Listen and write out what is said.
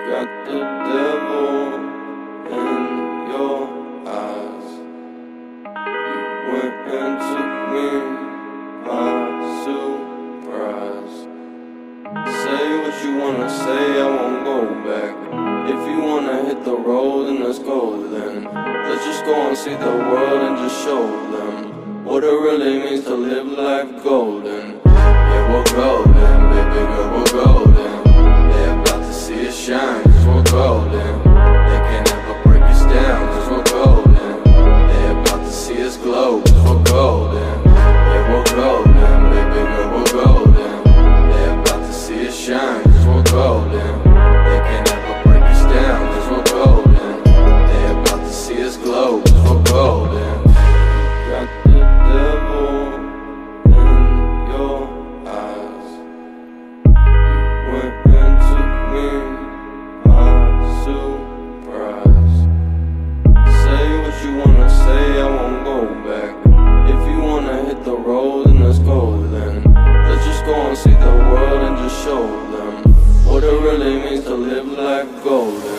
got the devil in your eyes. You went and took me by surprise. Say what you wanna say, I won't go back. If you wanna hit the road, then let's go then. Let's just go and see the world and just show them what it really means to live life golden. Yeah, we're golden, baby girl, we're golden. They're about to see us shine, cause we're golden. They can't ever break us down, cause we're golden. They're about to see us glow, cause we're golden. Yeah, we're golden, baby girl, we're golden. They're about to see us shine, cause we're golden. They can't ever break us down, cause we're golden. They're about to see us glow, cause we're golden. Got the devil in your eyes. You went and took me by surprise. Say what you wanna say, I won't go back. If you wanna hit the road, then let's go then. Let's just go and see the world and just show them what it really means to live life golden.